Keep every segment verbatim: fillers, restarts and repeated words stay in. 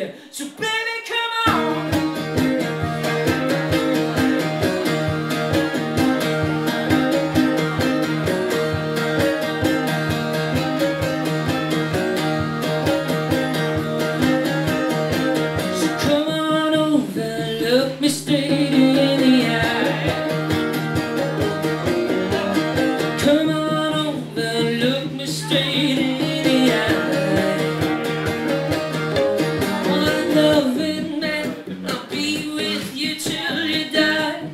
baby. So baby, come on. So come on over, look me straight in the eye. Come on over, look me straight in the eye. One loving man, I'll be with you till you die.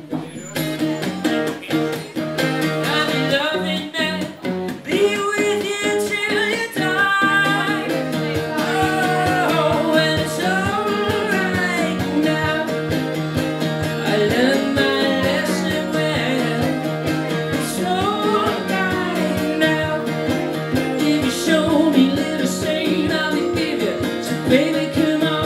I'll be loving man, be with you till you die. Oh, and it's alright now. I learned my lesson well. It's alright now. If you show me little saint, I'll forgive you. So baby, come on.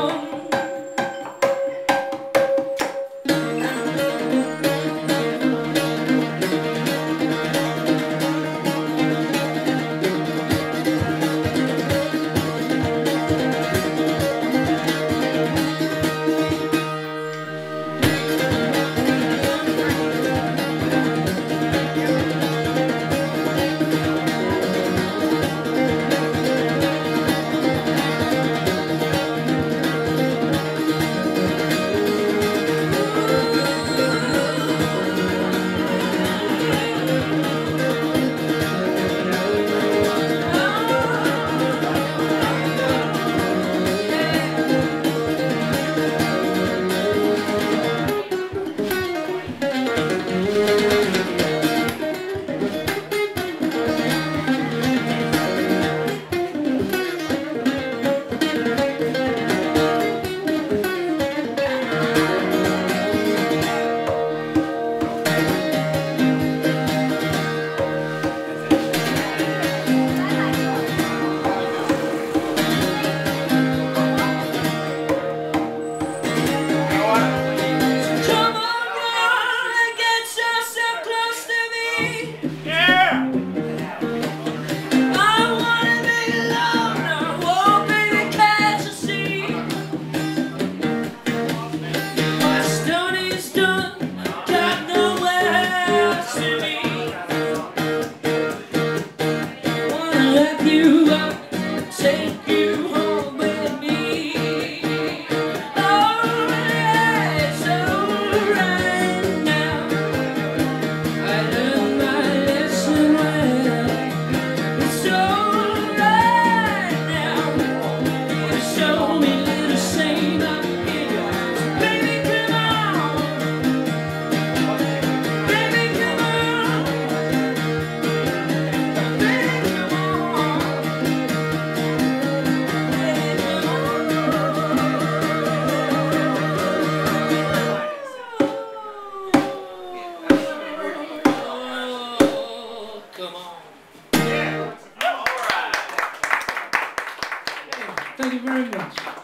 You up, take you home with me. Oh, yeah, it's alright now. I learned my lesson well. It's alright now. You show me little saint, I'll give you. So baby, come on. Baby, come on. Baby, come on. Thank you very much.